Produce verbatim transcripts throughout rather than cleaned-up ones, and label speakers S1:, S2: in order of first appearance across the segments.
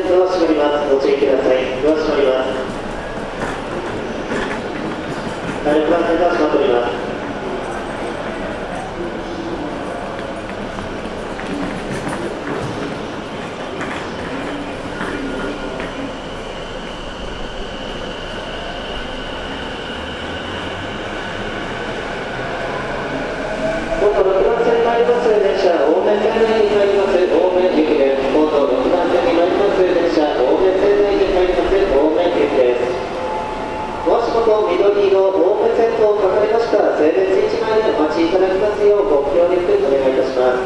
S1: ドア閉まります。ご注意ください。ドア閉まります。ろくばん線ドア閉まっております。ろくばん線に参ります電車、青梅線内に入ります。青梅駅です。ろくばん線に参ります電車、青梅線内に入ります。青梅駅です。お足元緑色青梅線と書かれました整列位置前でお待ちいただきますようご協力お願いいたします。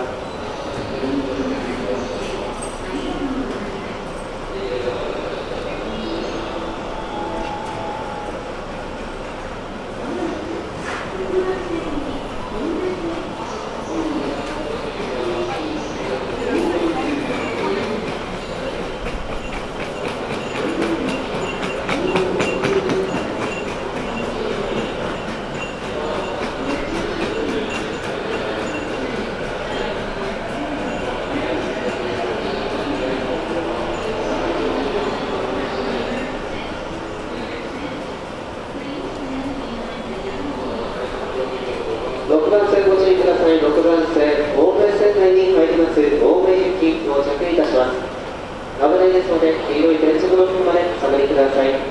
S1: ろくばん線ご注意ください。ろくばん線、青梅線内に入ります。青梅行き到着いたします。危ないですので、黄色い電池ブロックまでお下がりください。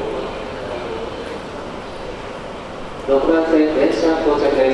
S1: ろくばん線、電車到着です。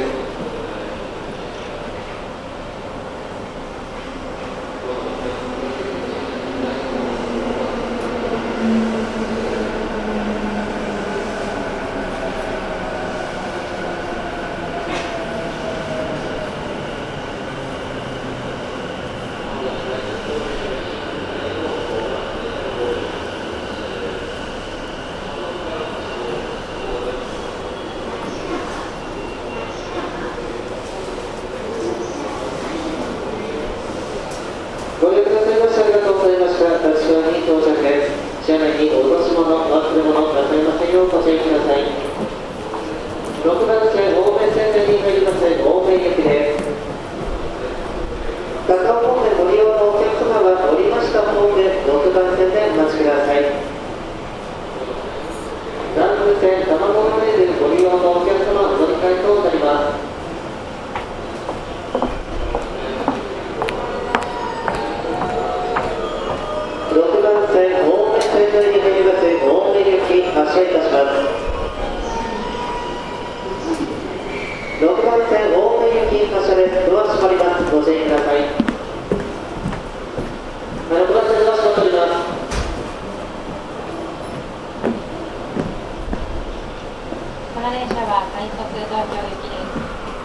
S1: ご利用くださいましてありがとうございました。立川に到着です。車内に落とし物、忘れ物なさいませんようご注意ください。ろくばん線、青梅線内に入ります。青梅駅です。高尾方面ご利用のお客様は降りました方でろくばん線でお待ちください。南武線、多摩モノレールご利用のお客様乗り換えとなります。ろくばん線、青梅線内に入ります。青梅行き発車いたします。ろくばん線、青梅行き発車です。ドア閉まります。ご注意ください。ろくばん線ドア閉まっております。
S2: この電車は快速東京行きです。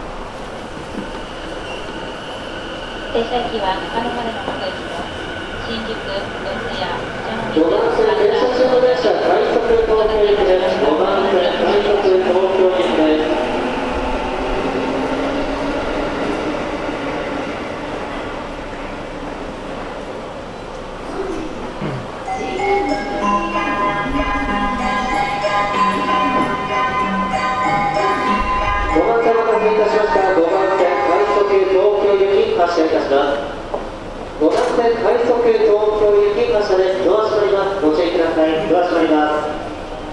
S2: 停車駅は中野までの各駅と新宿、四谷、
S1: ごばん線、電車中の電車、快速東京行きです。ごばん線、快速東京行きです。ごばん線お待たせいたしました。ごばん線、快速東京行き発車いたします。ごばん線、快速東京行き発車です。ドア閉まります。ご注意ください。ドア閉まります。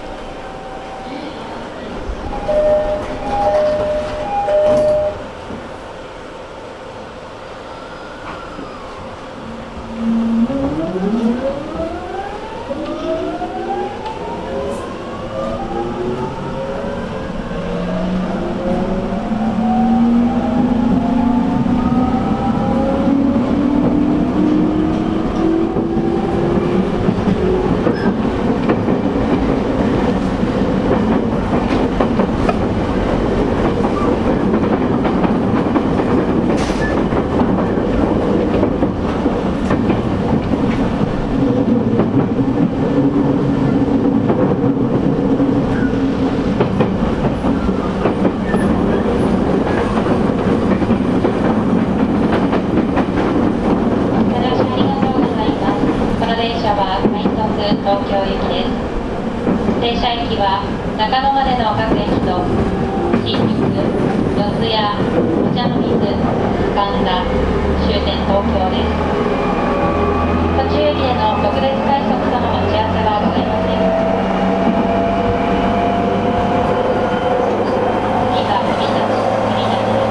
S2: 停車駅は中野までの各駅と新宿、四谷、お茶の水、神田、終点東京です。 中駅での特別快速との待ち合わせはございません。次は国立、国立です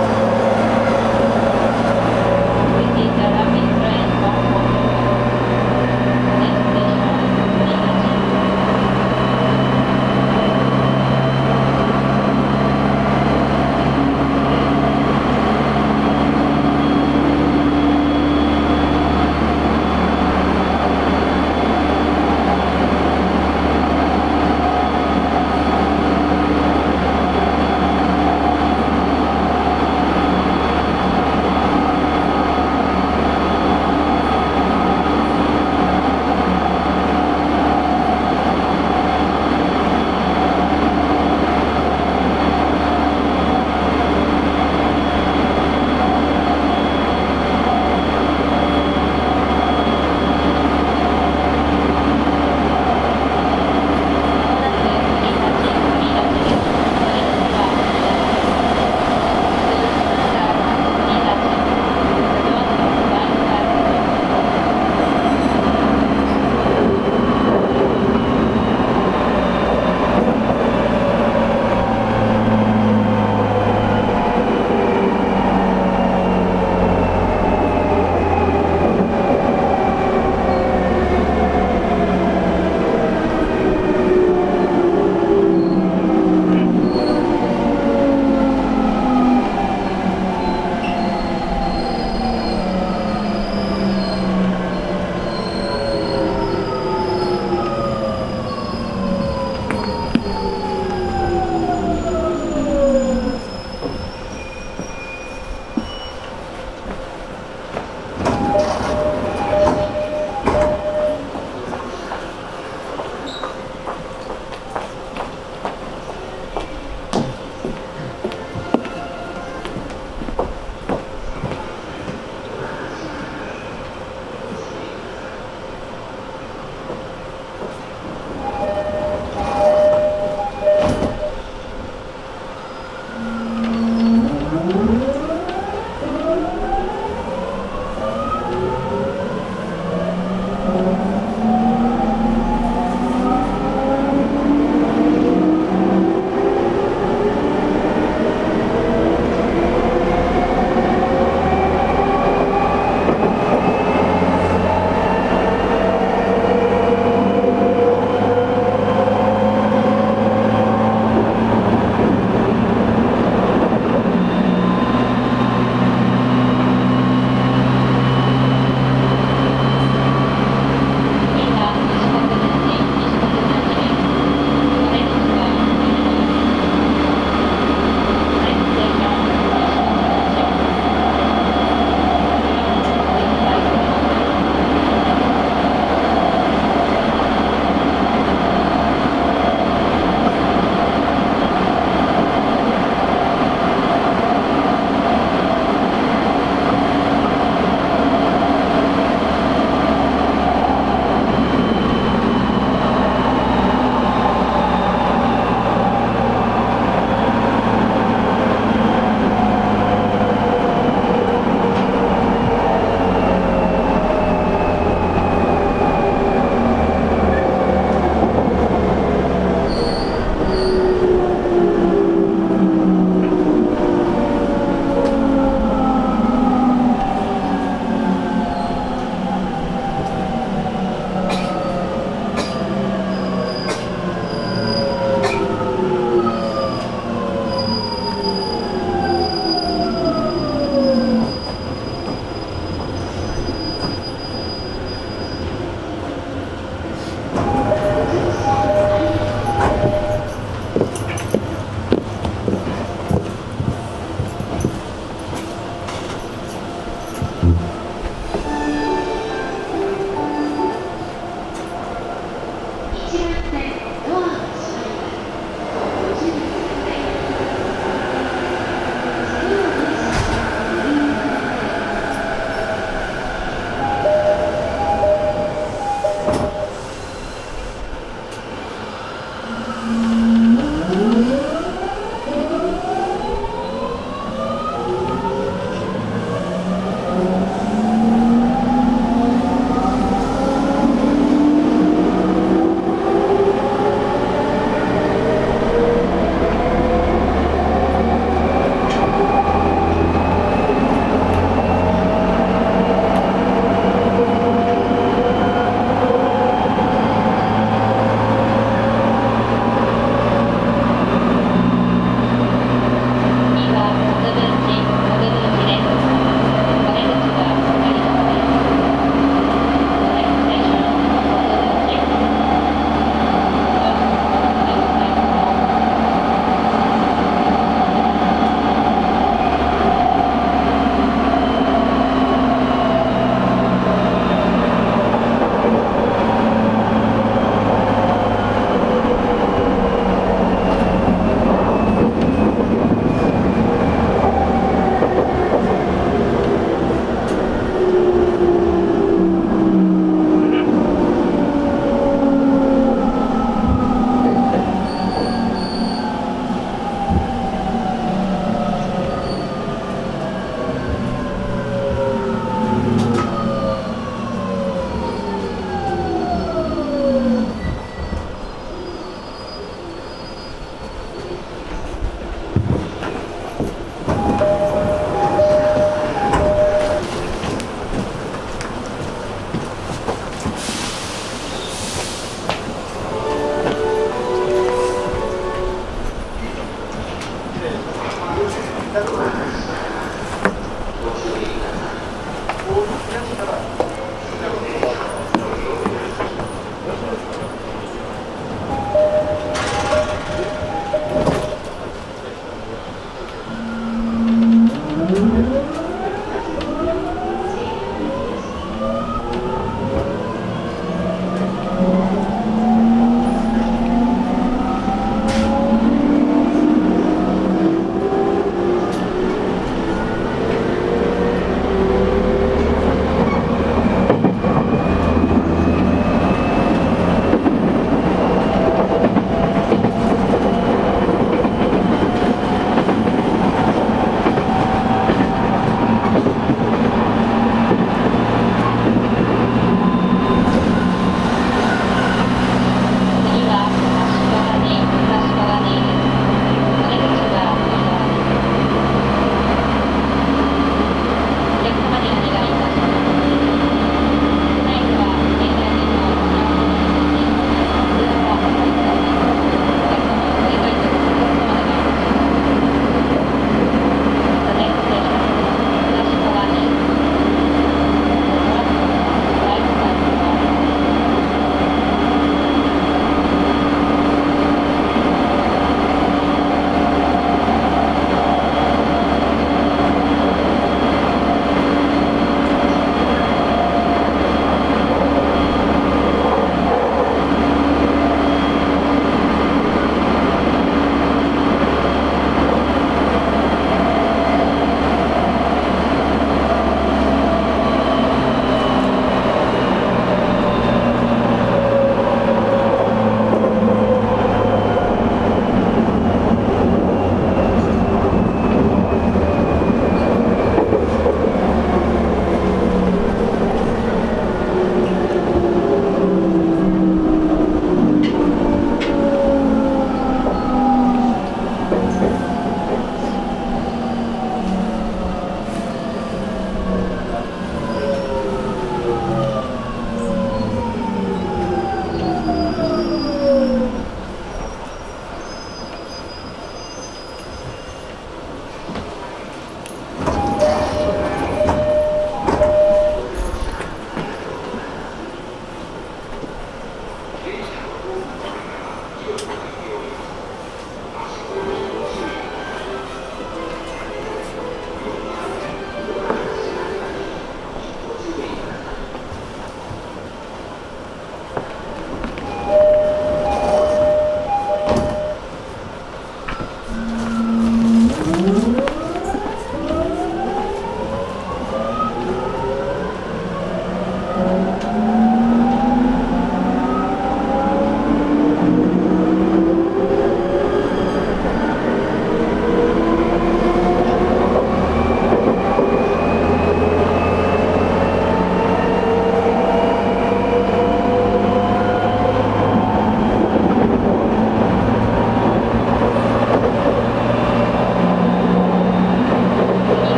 S2: 。This is the rapid train from Portugal. Next station is 国立。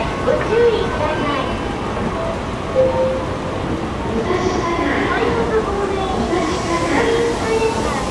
S3: ご注意ください。武蔵海岸方面武蔵海岸エレベーターです。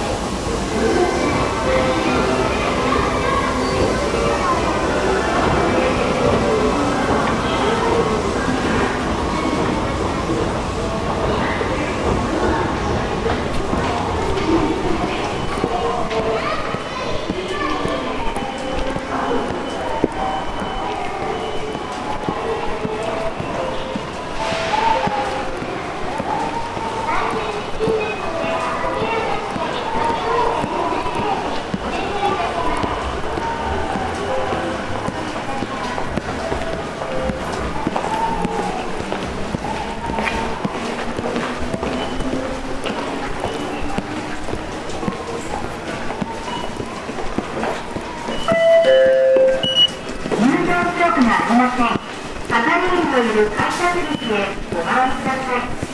S3: がありません。係員のいる改札口へお回りください。